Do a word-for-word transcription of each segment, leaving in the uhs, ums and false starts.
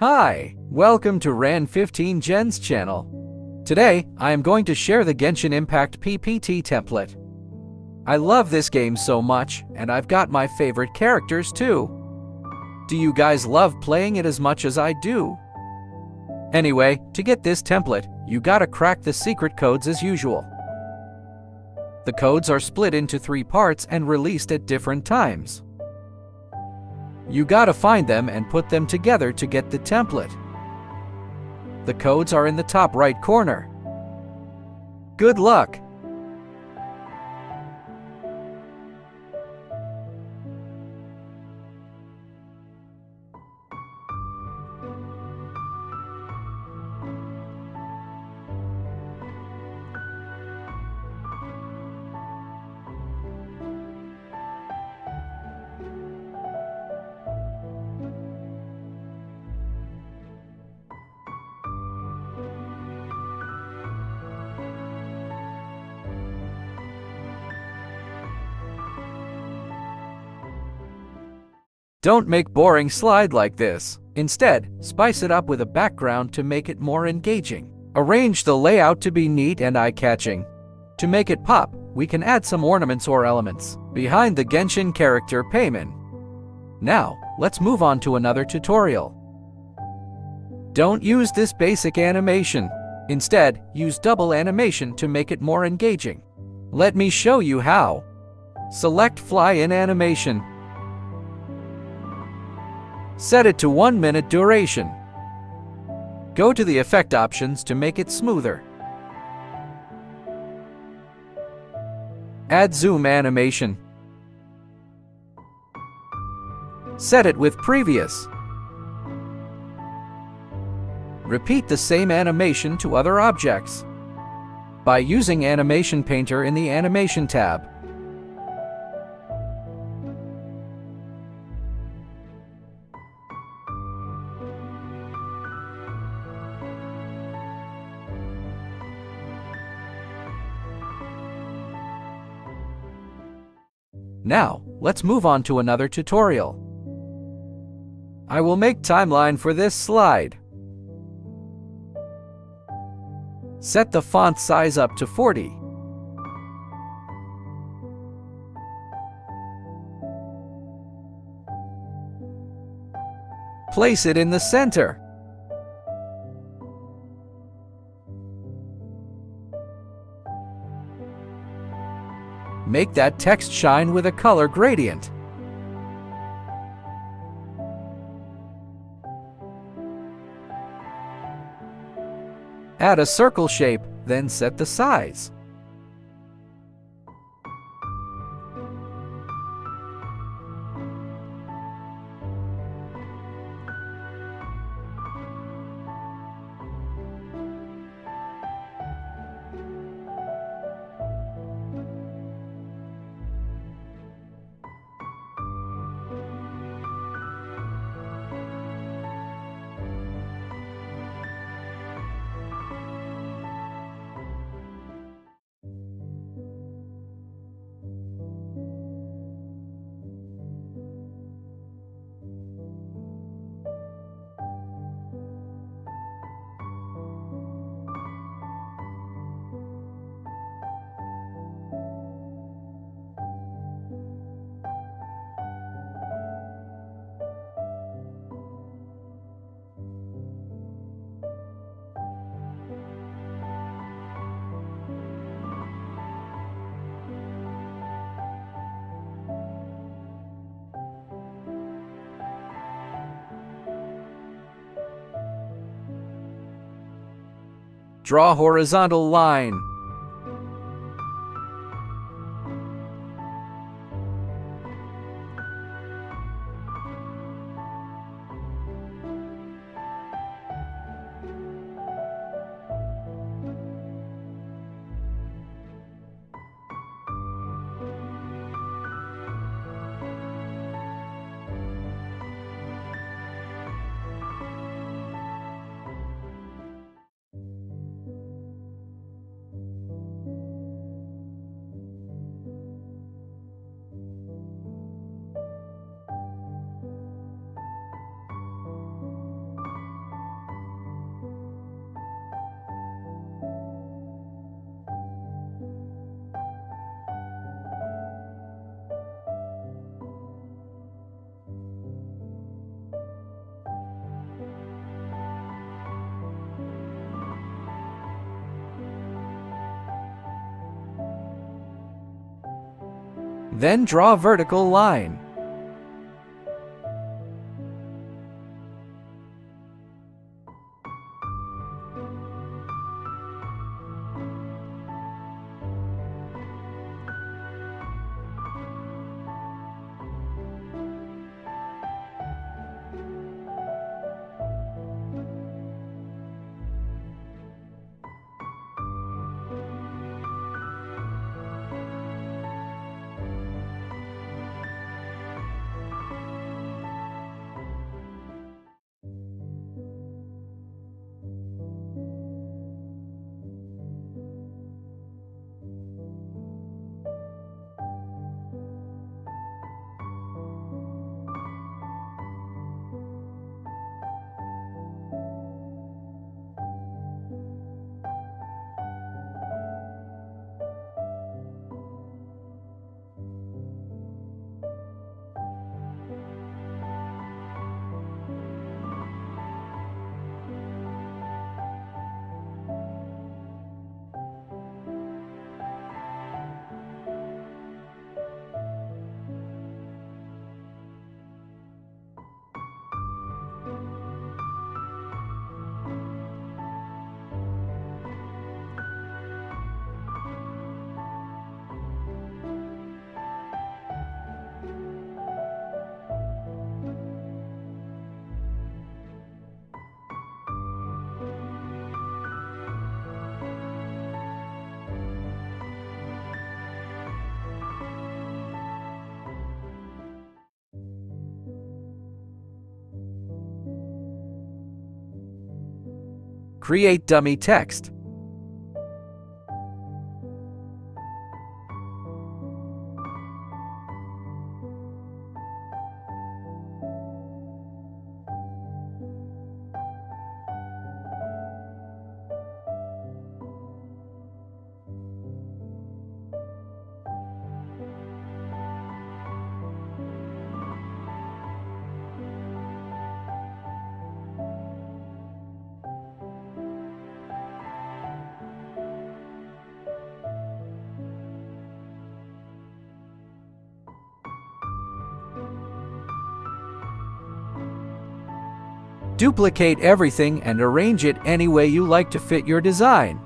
Hi, welcome to Ran fifteen Gens channel. Today, I am going to share the Genshin Impact P P T template. I love this game so much, and I've got my favorite characters too. Do you guys love playing it as much as I do? Anyway, to get this template, you gotta crack the secret codes as usual. The codes are split into three parts and released at different times. You gotta find them and put them together to get the template. The codes are in the top right corner. Good luck! Don't make boring slide like this. Instead, spice it up with a background to make it more engaging. Arrange the layout to be neat and eye-catching. To make it pop, we can add some ornaments or elements behind the Genshin character Paimon. Now, let's move on to another tutorial. Don't use this basic animation. Instead, use double animation to make it more engaging. Let me show you how. Select Fly in Animation. Set it to one minute duration. Go to the effect options to make it smoother. Add zoom animation. Set it with previous. Repeat the same animation to other objects by using Animation Painter in the Animation tab. Now, let's move on to another tutorial. I will make timeline for this slide. Set the font size up to forty. Place it in the center. Make that text shine with a color gradient. Add a circle shape, then set the size. Draw horizontal line. Then draw a vertical line. Create dummy text. Duplicate everything and arrange it any way you like to fit your design.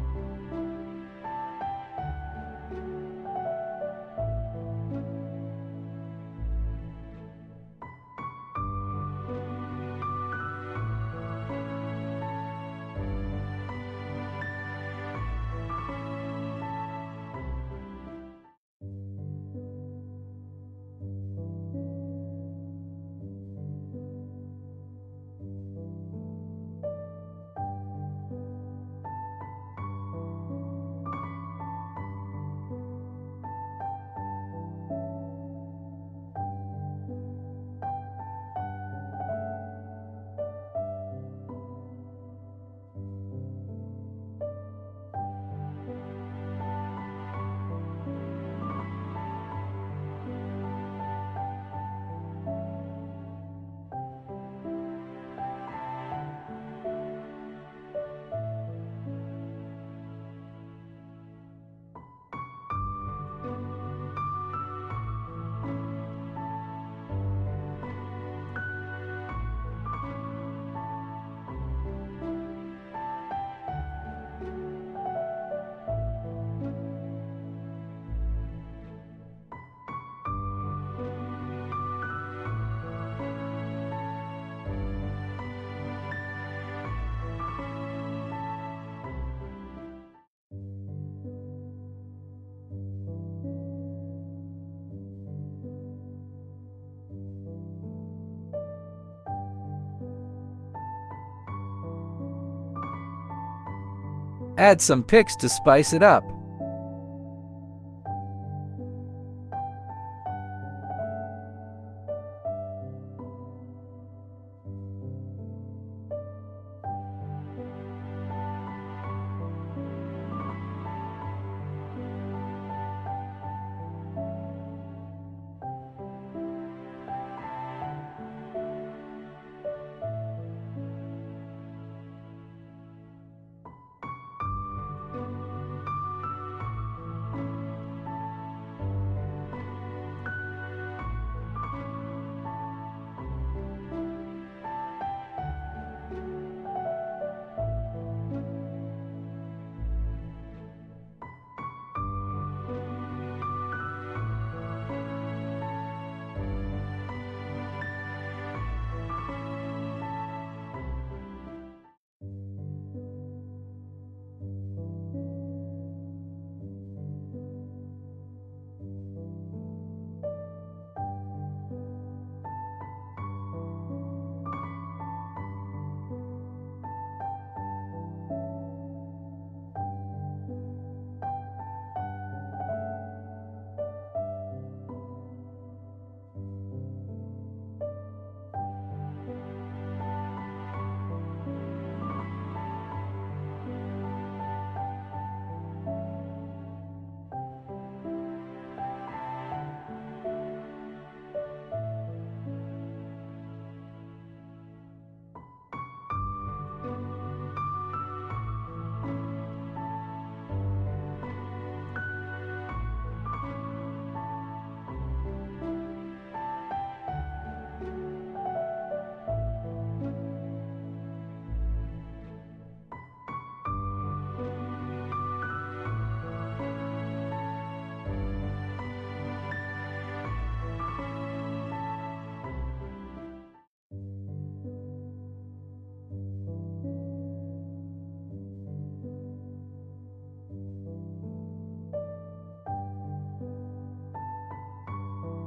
Add some pics to spice it up.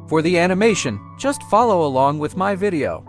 For the animation, just follow along with my video.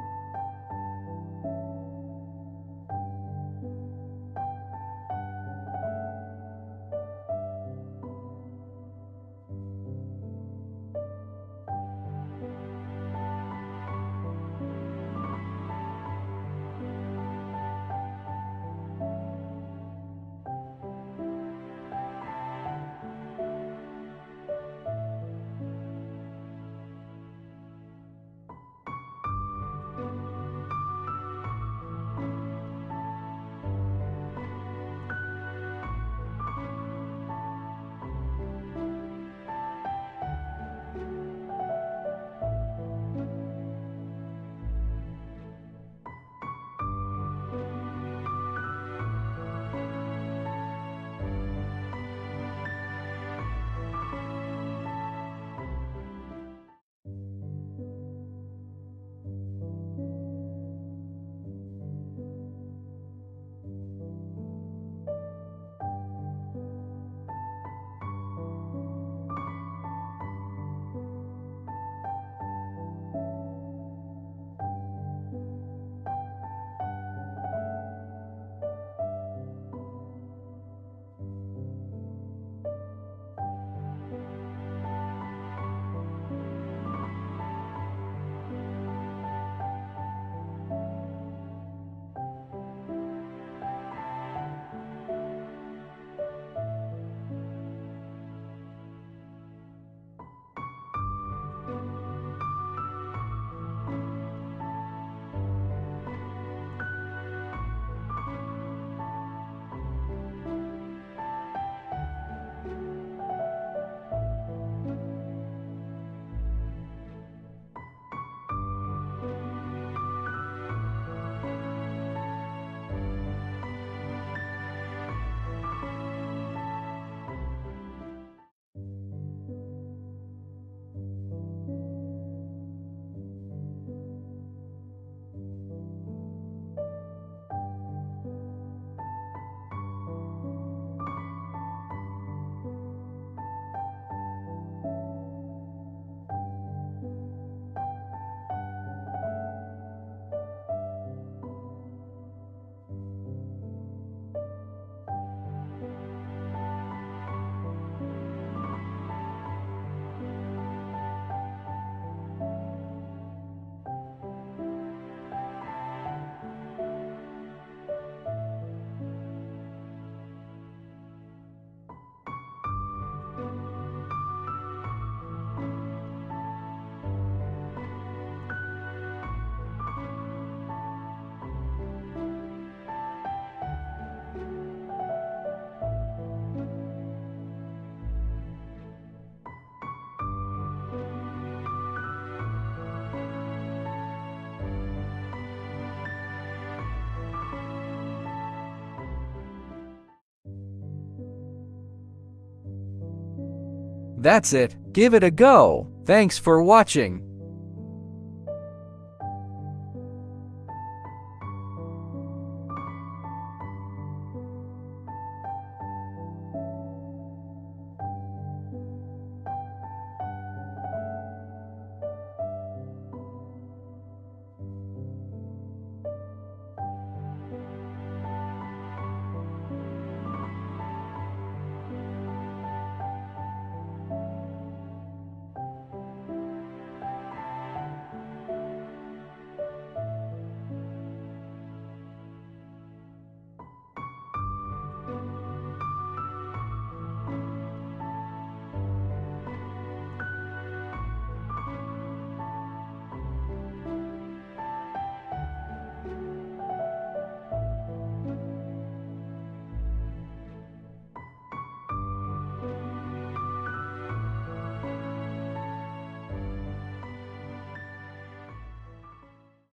That's it. Give it a go. Thanks for watching.